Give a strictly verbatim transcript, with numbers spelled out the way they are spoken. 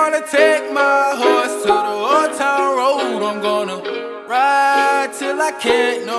gonna take my horse to the old town road. I'm gonna ride till I can't no